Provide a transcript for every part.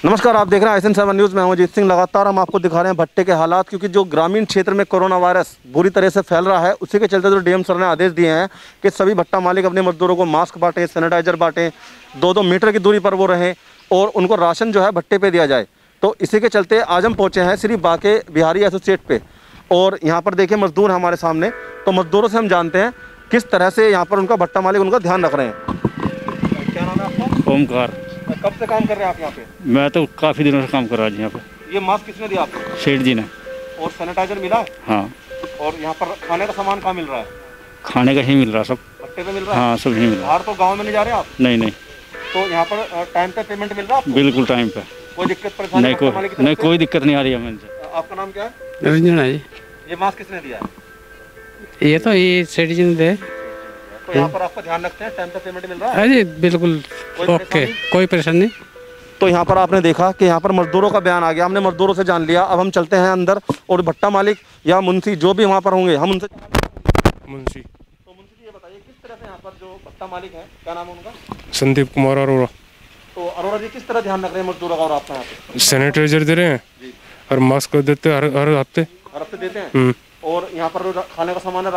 नमस्कार, आप देख रहे हैं ISN7 न्यूज़ में हूं अजीत सिंह। लगातार हम आपको दिखा रहे हैं भट्टे के हालात, क्योंकि जो ग्रामीण क्षेत्र में कोरोना वायरस बुरी तरह से फैल रहा है, उसी के चलते जो डीएम सर ने आदेश दिए हैं कि सभी भट्टा मालिक अपने मजदूरों को मास्क बांटें, सैनिटाइजर बांटें, 2-2 मीटर की दूरी पर वो रहें और उनको राशन जो है भट्टे पर दिया जाए। तो इसी के चलते आज हम पहुँचे हैं श्री बाके बिहारी एसोसिएट पे, और यहाँ पर देखिए मजदूर हमारे सामने। तो मजदूरों से हम जानते हैं किस तरह से यहाँ पर उनका भट्टा मालिक उनका ध्यान रख रहे हैं। क्या नाम है आपका? ओमकार। कब से काम कर रहे हैं आप यहाँ पे? मैं तो काफ़ी दिनों से काम कर रहा हूँ यहाँ पे। ये मास्क किसने दिया आपको? सेठ जी ने। और सैनिटाइजर मिला है? हाँ। और यहाँ पर खाने का सामान कहाँ मिल रहा है? खाने का ही मिल रहा सब। भट्टे पे मिल रहा है? हाँ, सब ही मिल रहा। बाहर तो गांव में नहीं जा रहे आप? नहीं नहीं। तो यहाँ पर टाइम पे पेमेंट मिल रहा है आपको? बिल्कुल टाइम पे। कोई दिक्कत परेशानी? नहीं, कोई दिक्कत नहीं आ रही है मेरे से। आपका नाम क्या है? रंजना जी। ये मास्क किसने दिया है? ये तो ये सेठ जी ने दे। तो यहाँ पर आपका ध्यान रखते हैं, टाइम पे पेमेंट मिल रहा है? हाँ जी, बिल्कुल ओके, कोई परेशानी नहीं। तो यहाँ पर आपने देखा कि यहाँ पर मजदूरों का बयान आ गया, हमने मजदूरों से जान लिया। अब हम चलते हैं अंदर और भट्टा मालिक या मुंशी जो भी वहाँ पर होंगे हम उनसे। मुंशी। तो मुंशी जी ये बताइए किस तरह से यहाँ पर जो भट्टा मालिक है, क्या नाम है उनका? संदीप कुमार अरोड़ा। तो अरोड़ा जी किस तरह ध्यान रख रहे हैं मजदूरों का और आपका यहाँ पे? सैनिटाइजर दे रहे हैं और मास्क देते हैं हर हफ्ते। हर हफ्ते देते हैं। और यहाँ पर खाने का सामान है,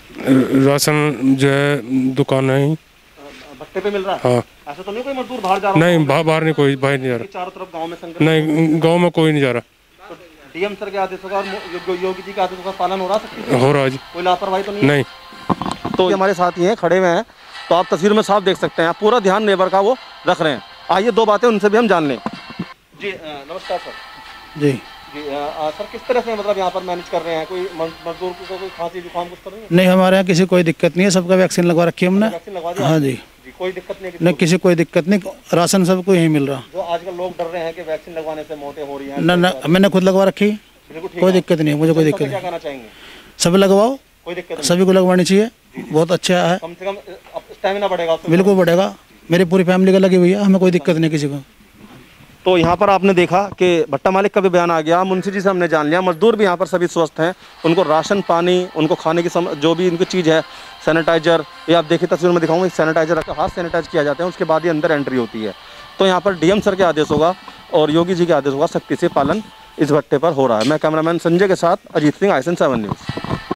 राशन जो है दुकान है भट्टे पे मिल रहा है? हाँ। ऐसा तो नहीं कोई मजदूर बाहर जा रहा? नहीं, बाहर नहीं, कोई बाहर नहीं जा रहा। चारों तरफ गांव में संकट? नहीं, गांव में कोई नहीं जा रहा। तो डीएम सर के आदेशों का और योगी जी के आदेशों का पालन हो रहा है? हो रहा है जी। कोई लापरवाही तो नहीं? नहीं। तो हमारे साथ ही हैं, खड़े हुए हैं, तो आप तस्वीर में साफ देख सकते हैं पूरा ध्यान लेबर का वो रख रहे हैं। आइए दो बातें उनसे भी हम जान लें। जी नमस्कार सर। जी जी सर, किस तरह से मतलब यहाँ पर मैनेज कर रहे हैं? कोई मजदूर को कोई खांसी जुकाम कुछ तो नहीं? नहीं, हमारे यहाँ किसी कोई दिक्कत नहीं है, सबका वैक्सीन लगवा रखी है हमने। वैक्सीन लगवा दिया? हाँ जी। कोई दिक्कत नहीं? नहीं, किसी कोई दिक्कत नहीं, राशन सबको यही मिल रहा। जो आजकल लोग डर रहे हैं कि वैक्सीन लगवाने से मौतें हो रही हैं। ना, मैंने खुद लगवा रखी, कोई दिक्कत नहीं है, मुझे कोई दिक्कत क्या नहीं। कहना चाहेंगे? सभी लगवाओ, कोई दिक्कत नहीं, सभी को लगवानी चाहिए, बहुत अच्छा है। कम से कम स्टेमिना बढ़ेगा। बिल्कुल बढ़ेगा, मेरी पूरी फैमिली का लगी हुई है, हमें कोई दिक्कत नहीं किसी को। तो यहाँ पर आपने देखा कि भट्टा मालिक का भी बयान आ गया, मुंशी जी से हमने जान लिया, मजदूर भी यहाँ पर सभी स्वस्थ हैं। उनको राशन पानी, उनको खाने की जो भी इनकी चीज़ है, सैनिटाइजर, ये आप देखिए तस्वीर में दिखाऊंगा, सैनिटाइजर रखकर हाथ सैनिटाइज किया जाता है, उसके बाद ही अंदर एंट्री होती है। तो यहाँ पर डीएम सर के आदेश होगा और योगी जी के आदेश होगा, सख्ती से पालन इस भट्टे पर हो रहा है। मैं कैमरामैन संजय के साथ अजीत सिंह, ISN7 न्यूज़।